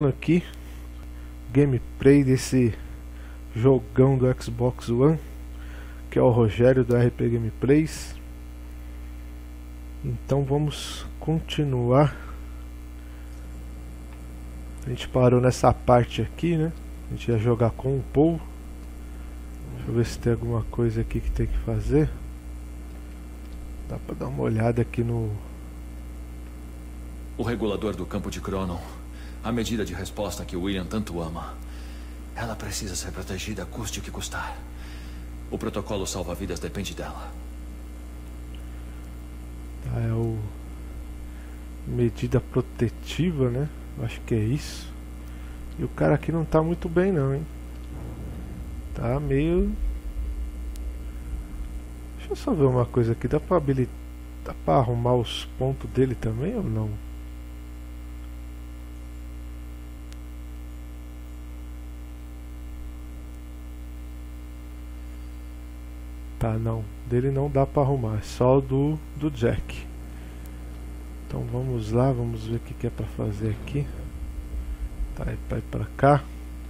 Aqui gameplay desse jogão do Xbox One, que é o Rogério do RP Gameplays. Então vamos continuar. A gente parou nessa parte aqui, né? A gente ia jogar com o Paul. Deixa eu ver se tem alguma coisa aqui que tem que fazer. Dá pra dar uma olhada aqui no... O regulador do campo de Cronon. A medida de resposta que o William tanto ama. Ela precisa ser protegida, custe o que custar. O protocolo salva-vidas depende dela. É o... medida protetiva, né? Acho que é isso. E o cara aqui não tá muito bem não, hein? Tá meio... Deixa eu só ver uma coisa aqui. Dá pra habilitar... Dá pra arrumar os pontos dele também ou não? Tá, não. Dele não dá pra arrumar. É só o do Jack. Então vamos lá. Vamos ver o que é pra fazer aqui. Tá, é pra ir pra cá.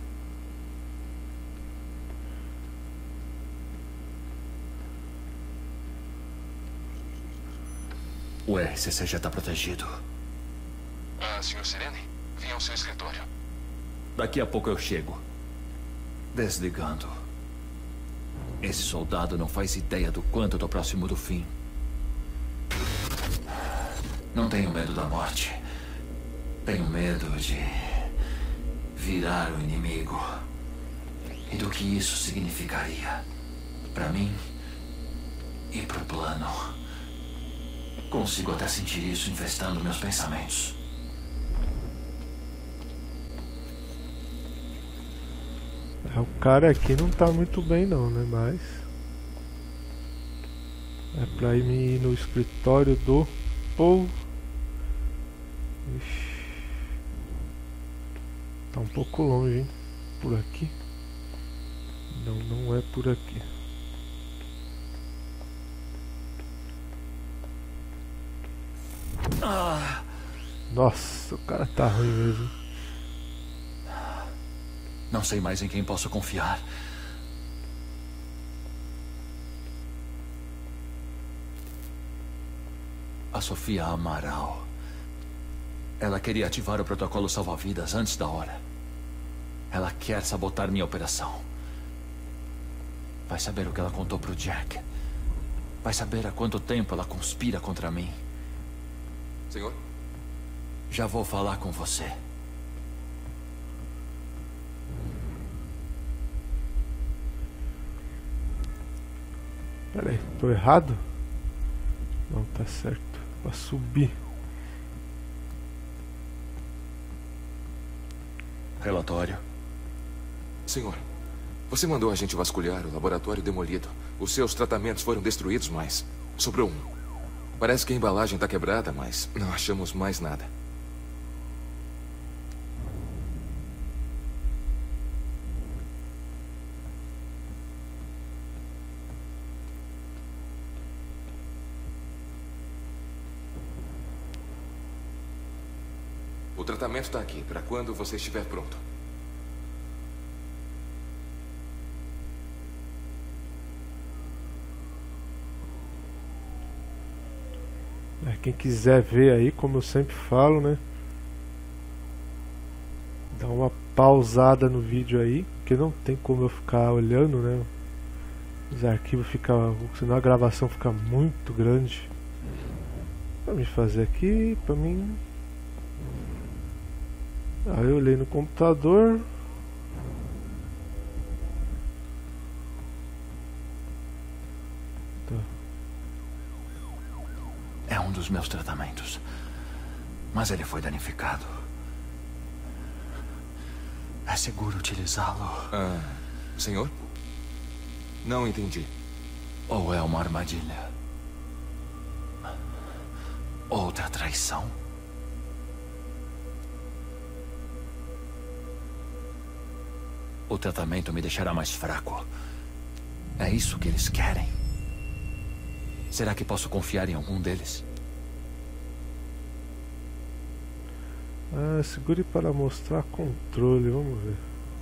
O RCC já tá protegido. Sr. Serene, venha ao seu escritório. Daqui a pouco eu chego. Desligando. Esse soldado não faz ideia do quanto eu tô próximo do fim. Não tenho medo da morte. Tenho medo de virar o inimigo. E do que isso significaria pra mim e pro plano. Consigo até sentir isso infestando meus pensamentos. O cara aqui não tá muito bem não, né? Mas é pra ir no escritório do Paul. Ixi. Tá um pouco longe, hein? Por aqui? Não, não é por aqui. Nossa, o cara tá ruim mesmo. Não sei mais em quem posso confiar. A Sofia Amaral. Ela queria ativar o protocolo salva-vidas antes da hora. Ela quer sabotar minha operação. Vai saber o que ela contou pro Jack. Vai saber há quanto tempo ela conspira contra mim. Senhor? Já vou falar com você. Pera aí, tô errado? Não, tá certo. Pra subir. Relatório. Senhor, você mandou a gente vasculhar o laboratório demolido. Os seus tratamentos foram destruídos, mas sobrou um. Parece que a embalagem tá quebrada, mas não achamos mais nada. O tratamento está aqui, para quando você estiver pronto. Quem quiser ver aí, como eu sempre falo, né? Dá uma pausada no vídeo aí, porque não tem como eu ficar olhando, né? Os arquivos ficam, senão a gravação fica muito grande. Pra me fazer aqui, pra mim... Aí eu olhei no computador. Tá. É um dos meus tratamentos. Mas ele foi danificado. É seguro utilizá-lo? Senhor? Não entendi. Ou é uma armadilha? Outra traição? O tratamento me deixará mais fraco. É isso que eles querem? Será que posso confiar em algum deles? Ah, segure para mostrar controle, vamos ver.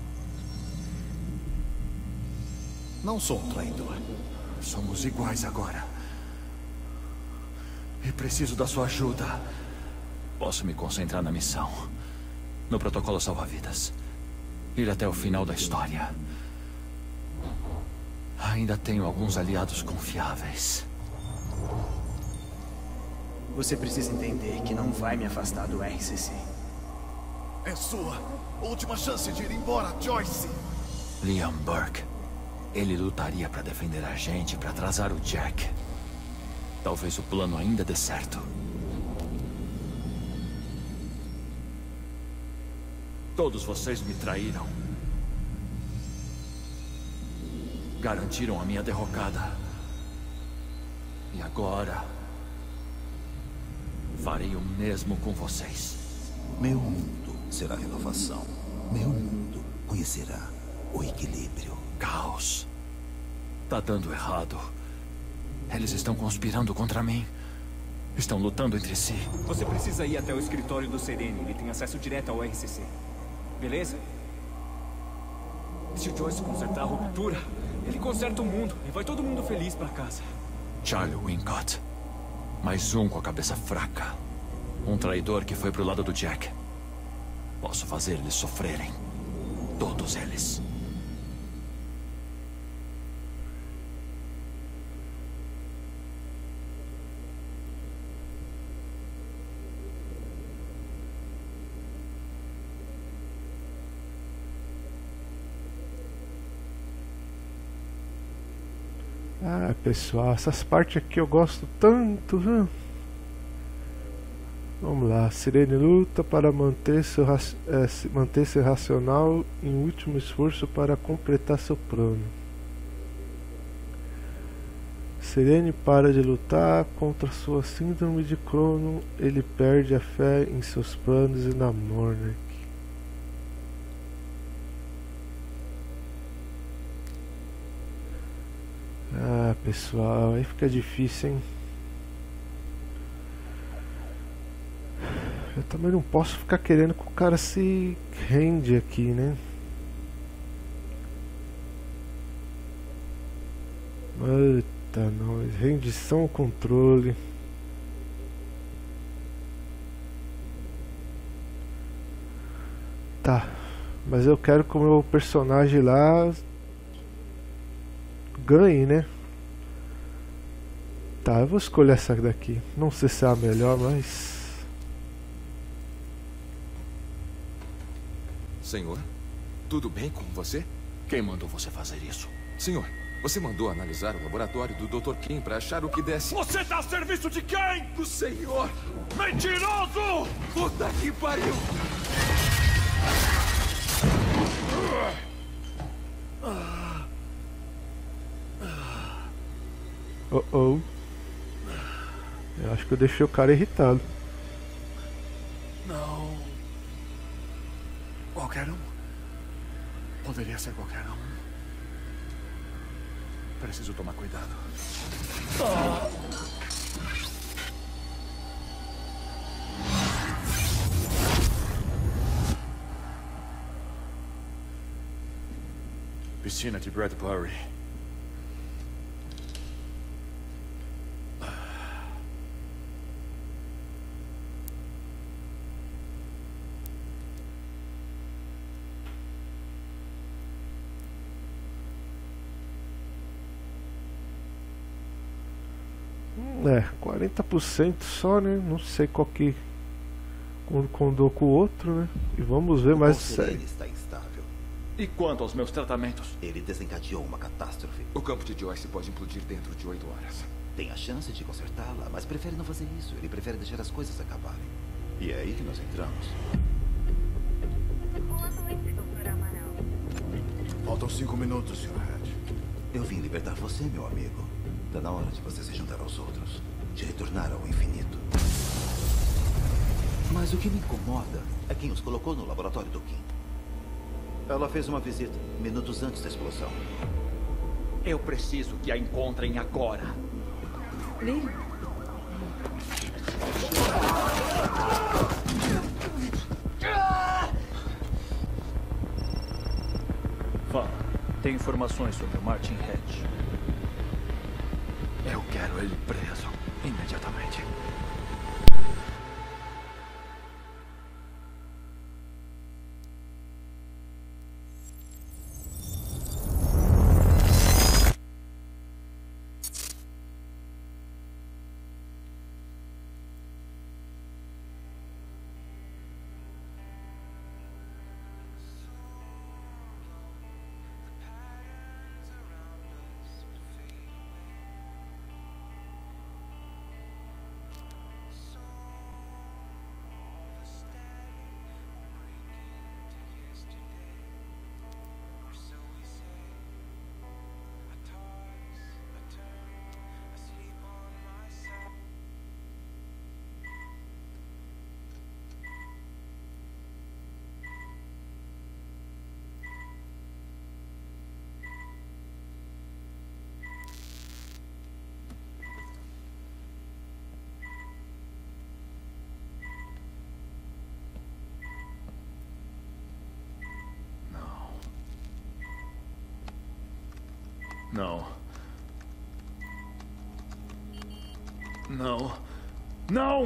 Não sou um traidor. Somos iguais agora. E preciso da sua ajuda. Posso me concentrar na missão. No protocolo salva-vidas. Ir até o final da história. Ainda tenho alguns aliados confiáveis. Você precisa entender que não vai me afastar do RCC. É sua última chance de ir embora, Joyce. Liam Burke. Ele lutaria para defender a gente, para atrasar o Jack. Talvez o plano ainda dê certo. Todos vocês me traíram. Garantiram a minha derrocada. E agora... farei o mesmo com vocês. Meu mundo será renovação. Meu mundo conhecerá o equilíbrio. Caos. Tá dando errado. Eles estão conspirando contra mim. Estão lutando entre si. Você precisa ir até o escritório do Serene. Ele tem acesso direto ao RCC. Beleza? Se o Joyce consertar a ruptura, ele conserta o mundo e vai todo mundo feliz pra casa. Charlie Wincott. Mais um com a cabeça fraca. Um traidor que foi pro lado do Jack. Posso fazer eles sofrerem. Todos eles. Ah, pessoal, essas partes aqui eu gosto tanto, viu? Vamos lá, Serene luta para manter-se racional em último esforço para completar seu plano. Serene para de lutar contra sua síndrome de Crono. Ele perde a fé em seus planos e na Monarch. Ah, pessoal, aí fica difícil, hein? Eu também não posso ficar querendo que o cara se rende aqui, né? Eita, não, rendição ao controle. Tá, mas eu quero que o meu personagem lá ganhe, né? Tá, eu vou escolher essa daqui. Não sei se é a melhor, mas... Senhor, tudo bem com você? Quem mandou você fazer isso? Senhor, você mandou analisar o laboratório do Dr. Kim para achar o que desse... Você tá a serviço de quem? Do senhor! Mentiroso! Puta que pariu! Oh. Eu acho que eu deixei o cara irritado. Não. Qualquer um. Poderia ser qualquer um. Preciso tomar cuidado. Piscina de Bradbury. É, 40% só, né? Não sei qual que condou com o outro, né? E vamos ver mais sério. Ele está instável. E quanto aos meus tratamentos? Ele desencadeou uma catástrofe. O campo de Joyce pode implodir dentro de 8 horas. Tem a chance de consertá-la, mas prefere não fazer isso. Ele prefere deixar as coisas acabarem. E é aí que nós entramos. Boa noite, Dr. Amaral. Faltam 5 minutos, Sr. Red. Eu vim libertar você, meu amigo. Está na hora de você se juntar aos outros. De retornar ao infinito. Mas o que me incomoda é quem os colocou no laboratório do Kim. Ela fez uma visita minutos antes da explosão. Eu preciso que a encontrem agora. Liam? Tem informações sobre o Martin Hedge. Eu quero ele preso imediatamente. Não. Não. Não!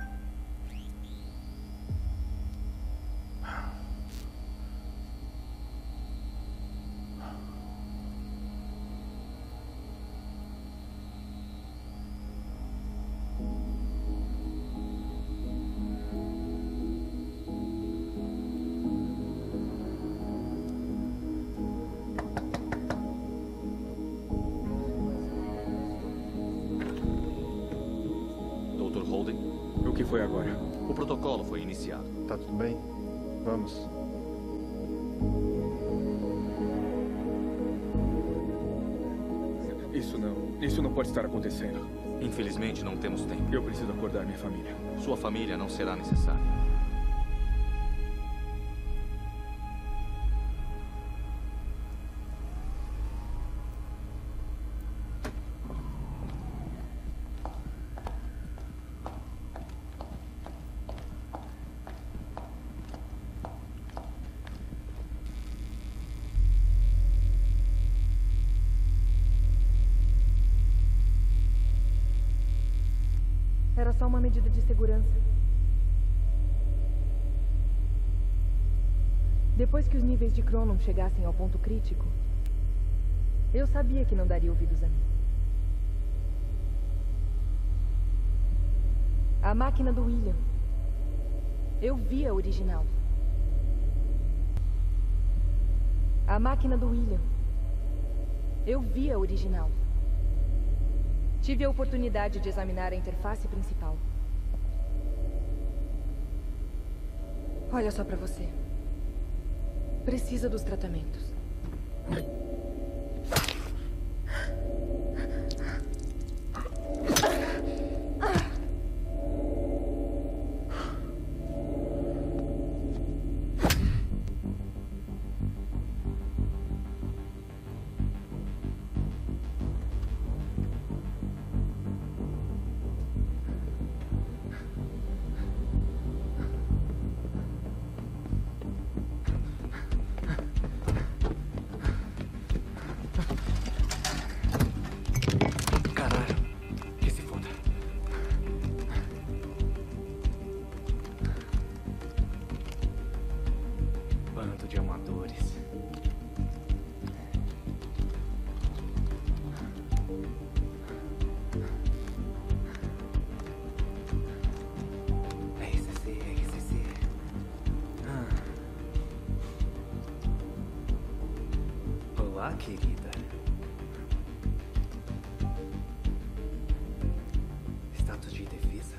O que foi agora? O protocolo foi iniciado. Tá tudo bem? Vamos. Isso não pode estar acontecendo. Infelizmente, não temos tempo. Eu preciso acordar minha família. Sua família não será necessária. Era só uma medida de segurança. Depois que os níveis de Cronon chegassem ao ponto crítico, eu sabia que não daria ouvidos a mim. A máquina do William. Eu vi a original. A máquina do William. Eu vi a original. Tive a oportunidade de examinar a interface principal. Olha só pra você. Precisa dos tratamentos. Olá, querida. Status de defesa.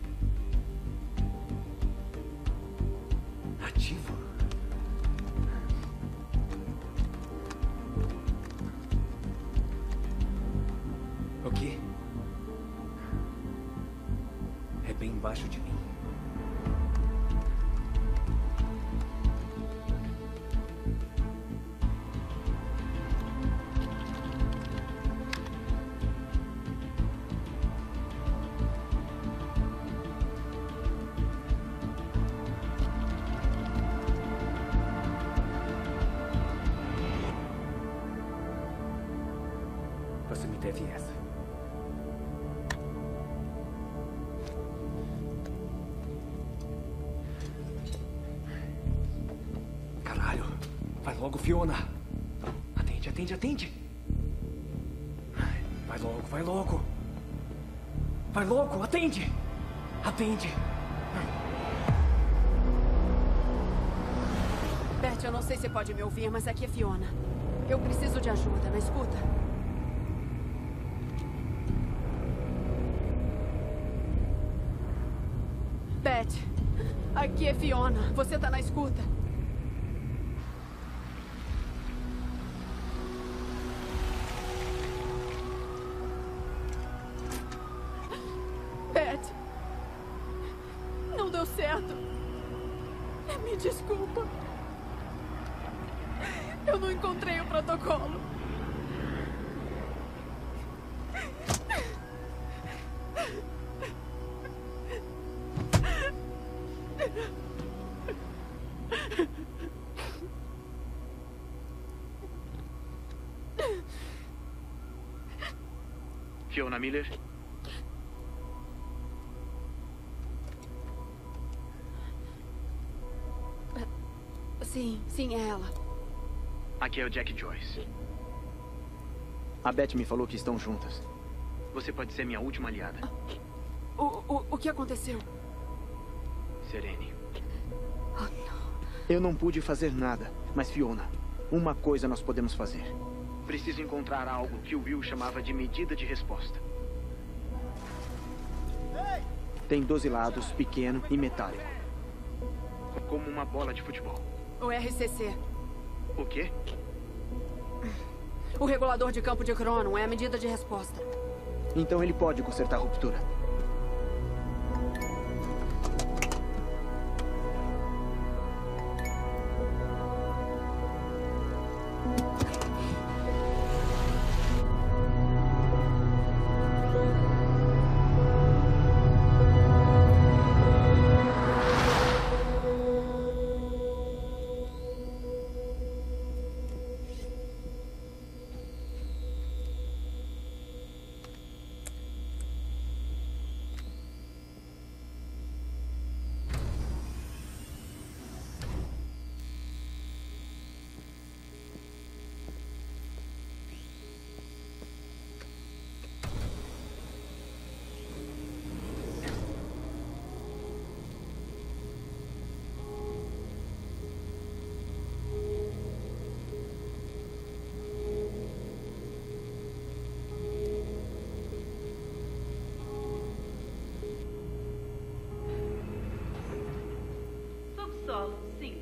Ativo. O quê? É bem embaixo de mim. teve essa. Caralho. Vai logo, Fiona. Atende, atende, atende. Vai logo, vai logo. Vai logo, atende. Atende. Beth, eu não sei se pode me ouvir, mas aqui é Fiona. Eu preciso de ajuda, me escuta? Beth, aqui é Fiona. Você tá na escuta? Beth, não deu certo. Me desculpa. Eu não encontrei o protocolo. Fiona Miller? Sim, é ela. Aqui é o Jack Joyce. A Beth me falou que estão juntas. Você pode ser minha última aliada. O que aconteceu? Serene. Oh, não. Eu não pude fazer nada, mas Fiona, uma coisa nós podemos fazer. Preciso encontrar algo que o Will chamava de medida de resposta. Tem 12 lados, pequeno e metálico. Como uma bola de futebol. O RCC. O quê? O regulador de campo de Cronon é a medida de resposta. Então ele pode consertar a ruptura. Subsolo 5.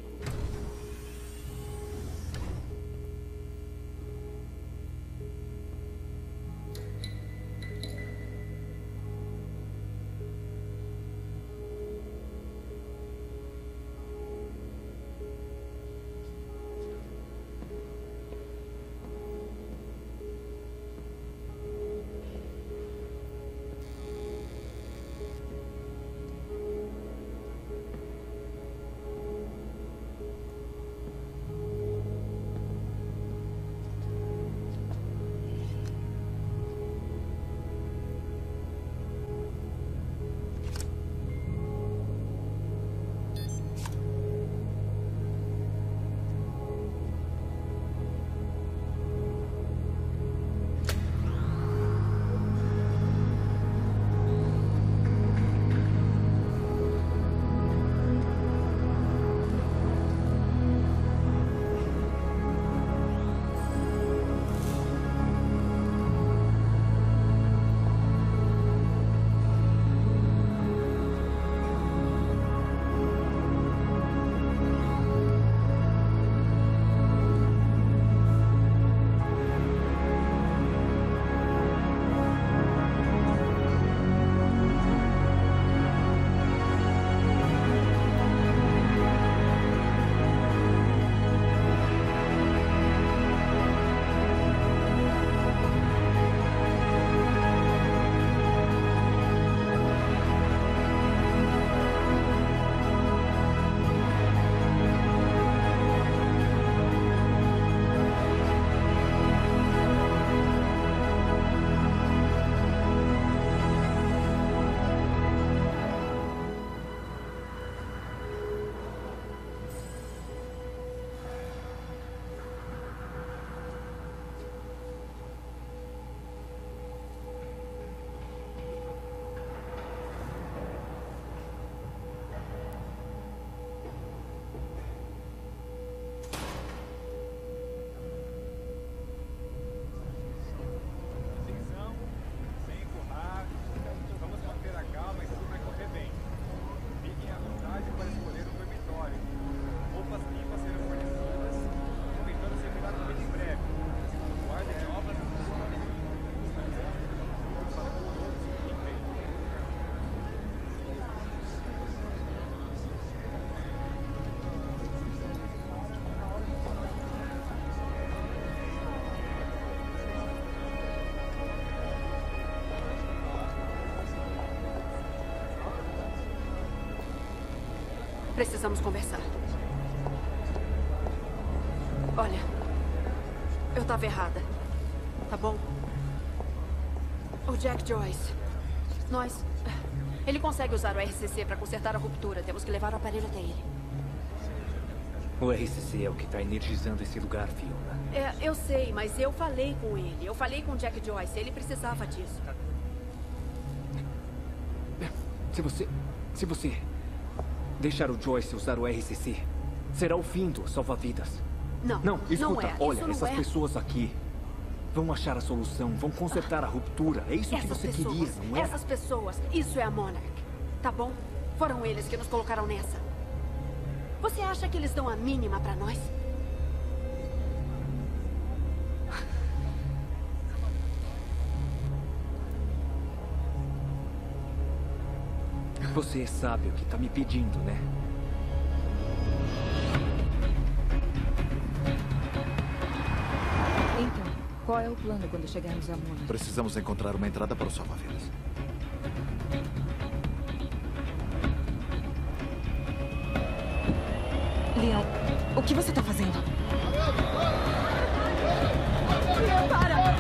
Precisamos conversar. Olha, eu estava errada, tá bom? O Jack Joyce, ele consegue usar o RCC para consertar a ruptura. Temos que levar o aparelho até ele. O RCC é o que está energizando esse lugar, Fiona. Eu sei, mas eu falei com ele. Eu falei com o Jack Joyce. Ele precisava disso. Se você deixar o Joyce usar o RCC, será o fim do salva-vidas. Não, escuta, olha, essas pessoas aqui vão achar a solução, vão consertar a ruptura. É isso que você queria, não é? Essas pessoas, isso é a Monarch. Tá bom? Foram eles que nos colocaram nessa. Você acha que eles dão a mínima pra nós? Você sabe o que tá me pedindo, né? Então, qual é o plano quando chegarmos a Monarch? Precisamos encontrar uma entrada para o salva-vidas. Leon, o que você tá fazendo? Para!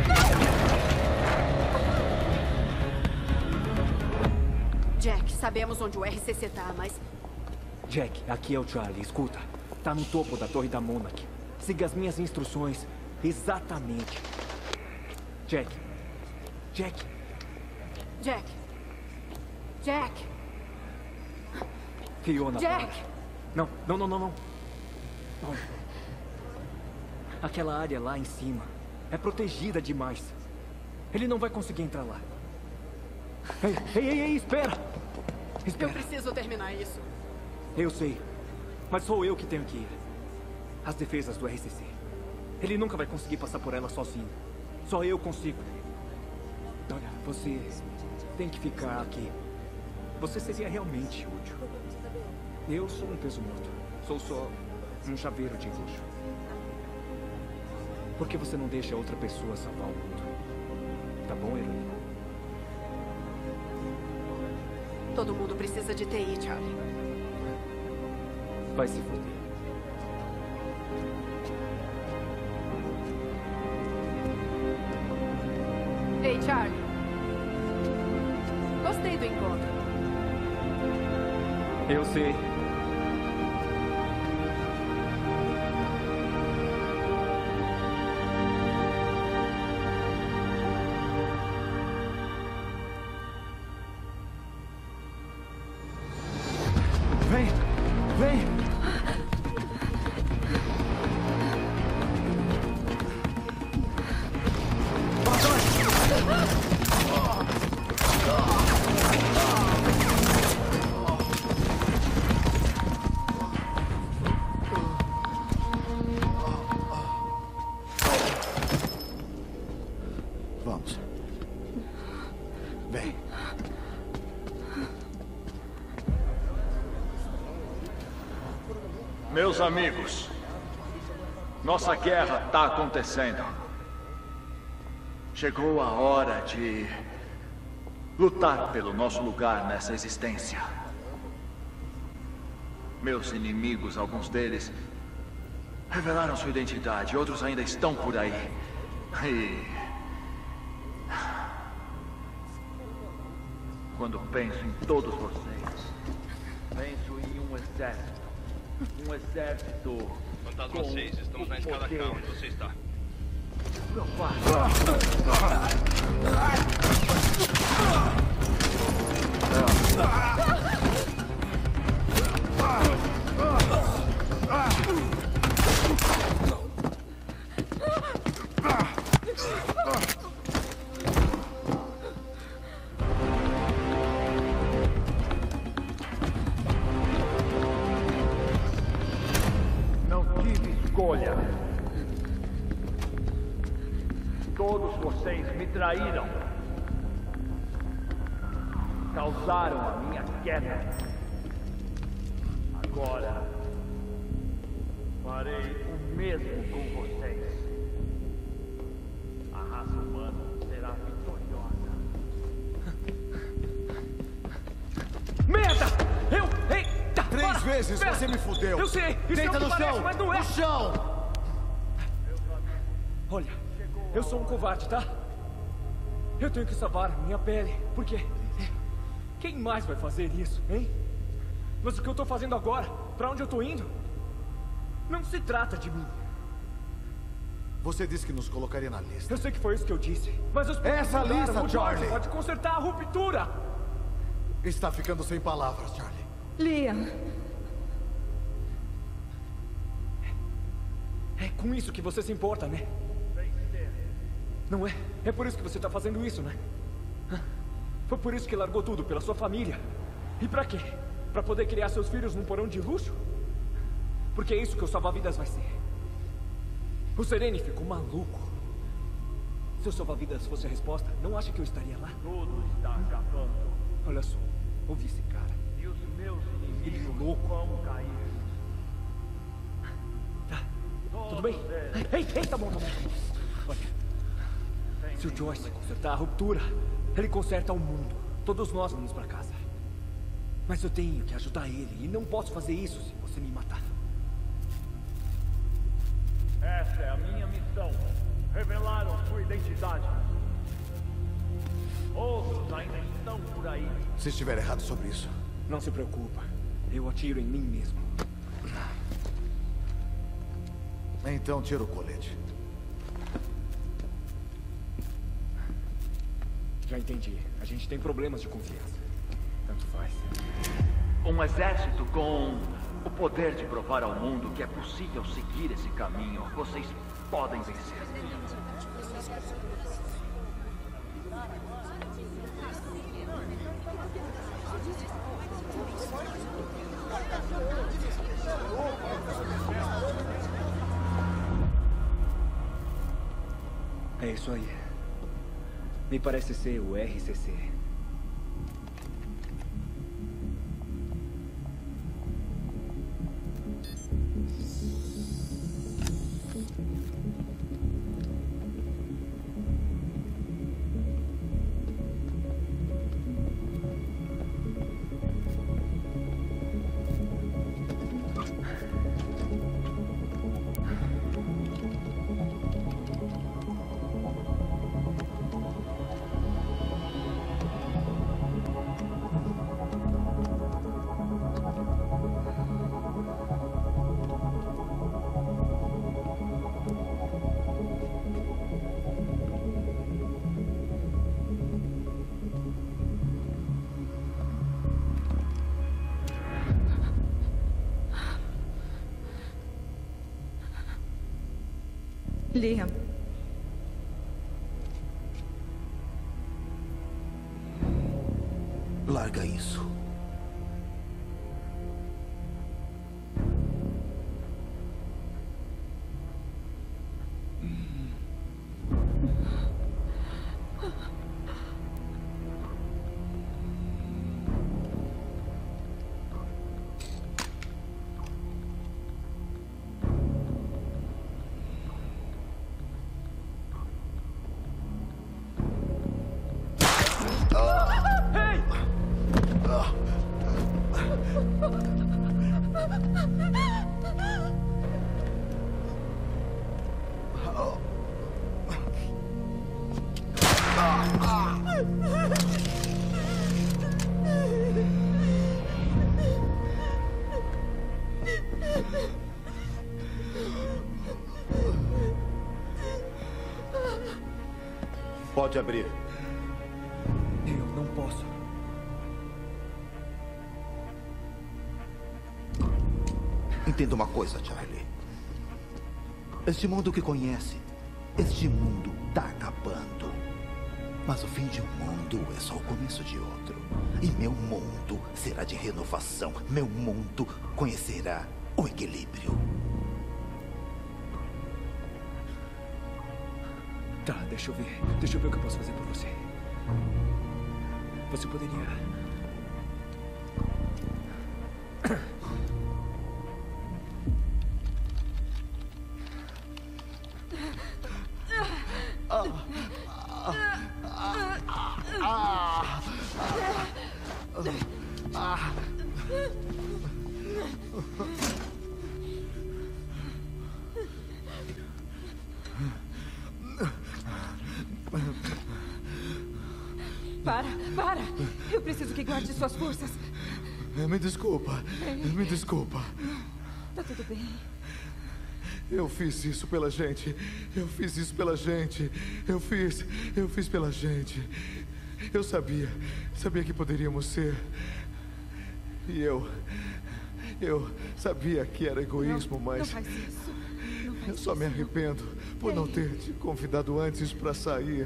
Jack, sabemos onde o RCC tá, mas... Jack, aqui é o Charlie. Escuta, tá no topo da torre da Monarch. Siga as minhas instruções exatamente. Jack. Fiona, Jack! para. Não. Olha. Aquela área lá em cima é protegida demais. Ele não vai conseguir entrar lá. Ei, espera! Eu preciso terminar isso. Eu sei, mas sou eu que tenho que ir. As defesas do RCC. Ele nunca vai conseguir passar por ela sozinho. Só eu consigo. Olha, você tem que ficar aqui. Você seria realmente útil. Eu sou um peso morto. Sou só um chaveiro de luxo. Por que você não deixa outra pessoa salvar o mundo? Tá bom, heroína? Todo mundo precisa de TI, Charlie. Vai se foder. Ei, Charlie. Gostei do encontro. Eu sei. Vem! Vamos. Vem. Meus amigos, nossa guerra está acontecendo. Chegou a hora de lutar pelo nosso lugar nessa existência. Meus inimigos, alguns deles, revelaram sua identidade, outros ainda estão por aí. E quando penso em todos vocês, penso em um exército. Um exército. Fantasma 6, estamos na escada K, onde você está? Escolha. Todos vocês me traíram. Causaram a minha queda. Agora farei o mesmo com vocês. A raça humana será vitoriosa. Merda! Eita! 3 vezes você me fudeu? Eu sei! Isso Deita é o que no parece, chão! mas não é! No chão! Olha, eu sou um covarde, tá? Eu tenho que salvar minha pele. Por quê? Quem mais vai fazer isso, hein? Mas o que eu tô fazendo agora? Pra onde eu tô indo? Não se trata de mim. Você disse que nos colocaria na lista. Eu sei que foi isso que eu disse. Mas os Essa lista, o Charlie! pode consertar a ruptura! Está ficando sem palavras, Charlie. Liam. É com isso que você se importa, né? Não é? É por isso que você está fazendo isso, né? Foi por isso que largou tudo pela sua família. E pra quê? Pra poder criar seus filhos num porão de luxo? Porque é isso que o salva-vidas vai ser. O Serene ficou maluco. Se o salva-vidas fosse a resposta, não acha que eu estaria lá? Tudo está acabando. Olha só, ouvi esse cara. E os meus inimigos vão cair. Tá, tudo bem? Ei, tá bom. Olha. Se o Joyce consertar a ruptura, ele conserta o mundo. Todos nós vamos pra casa. Mas eu tenho que ajudar ele. E não posso fazer isso se você me matar. Essa é a minha missão. Revelaram sua identidade. Outros ainda estão por aí. Se estiver errado sobre isso. Não se preocupa. Eu atiro em mim mesmo. Então tira o colete. Já entendi. A gente tem problemas de confiança. Tanto faz. Um exército com o poder de provar ao mundo que é possível seguir esse caminho. Vocês podem vencer. É isso aí. Me parece ser o RCC. Liam. Larga isso. Pode abrir. Eu não posso. Entenda uma coisa, Charlie. Este mundo que conhece, este mundo tá acabando. Mas o fim de um mundo é só o começo de outro. E meu mundo será de renovação. Meu mundo conhecerá o equilíbrio. Tá, deixa eu ver. Deixa eu ver o que eu posso fazer por você. Você poderia... Para! Eu preciso que guarde suas forças. Me desculpa. Me desculpa. Tá tudo bem. Eu fiz isso pela gente. Eu fiz pela gente. Eu sabia que poderíamos ser. E eu sabia que era egoísmo, mas... Não faz isso. Eu só me arrependo por não ter te convidado antes para sair.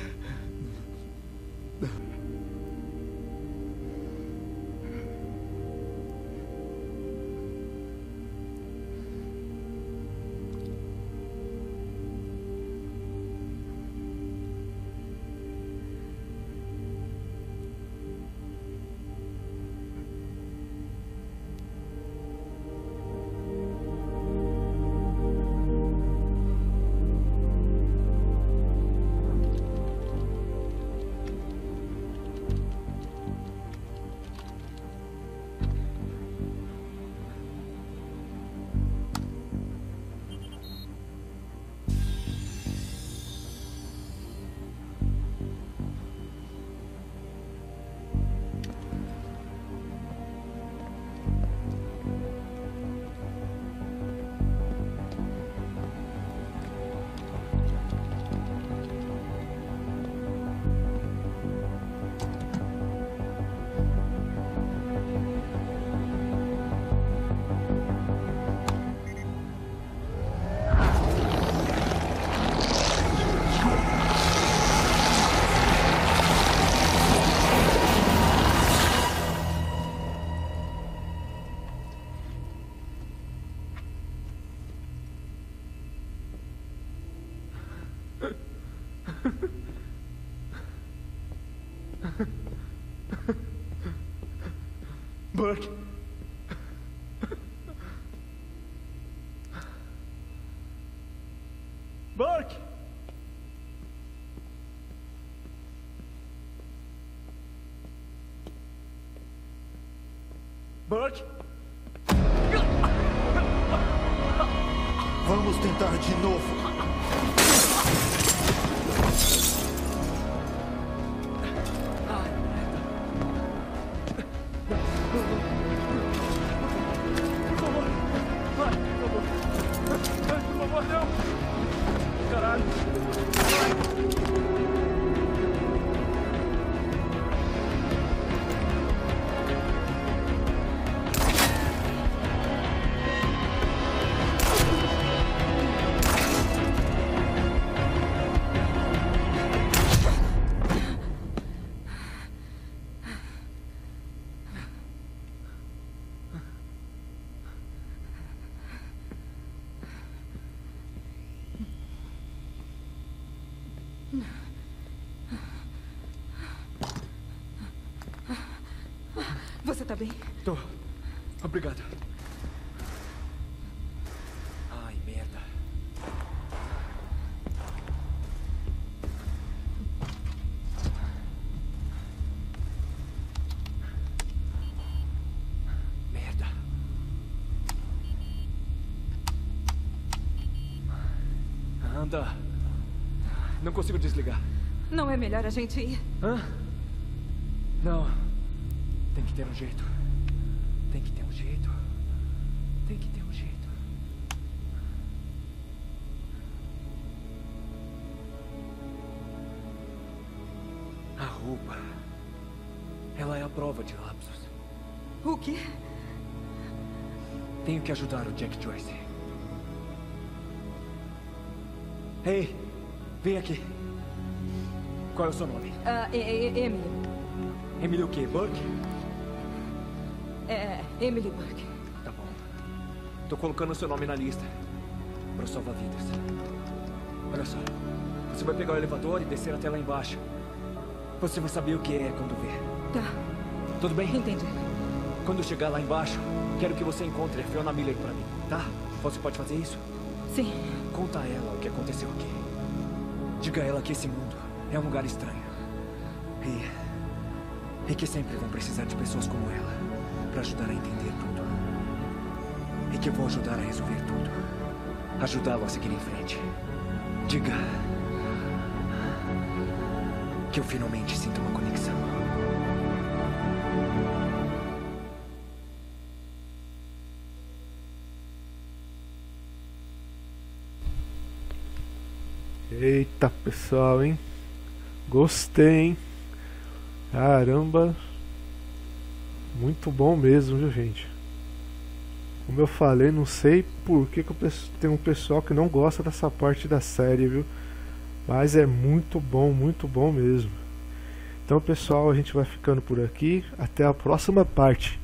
Burke. Burke. Burke. Vamos tentar de novo. Você tá bem? Tô. Obrigado. Ai, merda. Merda. Anda. Não consigo desligar. Não é melhor a gente ir? Hã? Não. Tem que ter um jeito. Tem que ter um jeito. Tem que ter um jeito. A roupa. Ela é a prova de lapsos. O quê? Tenho que ajudar o Jack Joyce. Ei, vem aqui. Qual é o seu nome? Emily. Emily o quê? Burke? Emily Burke. Tá bom. Tô colocando o seu nome na lista. Para salva-vidas. Olha só. Você vai pegar o elevador e descer até lá embaixo. Você vai saber o que é quando ver. Tá. Tudo bem? Entendi. Quando chegar lá embaixo, quero que você encontre a Fiona Miller pra mim, tá? Você pode fazer isso? Sim. Conta a ela o que aconteceu aqui. Diga a ela que esse mundo é um lugar estranho. E que sempre vão precisar de pessoas como ela pra ajudar a entender tudo. E que eu vou ajudar a resolver tudo. Ajudá-lo a seguir em frente. Diga que eu finalmente sinto uma conexão. Eita, pessoal, hein? Gostei, hein? Caramba. Muito bom mesmo, viu, gente? Como eu falei, não sei por que tem um pessoal que não gosta dessa parte da série, viu? Mas é muito bom mesmo. Então, pessoal, a gente vai ficando por aqui. Até a próxima parte.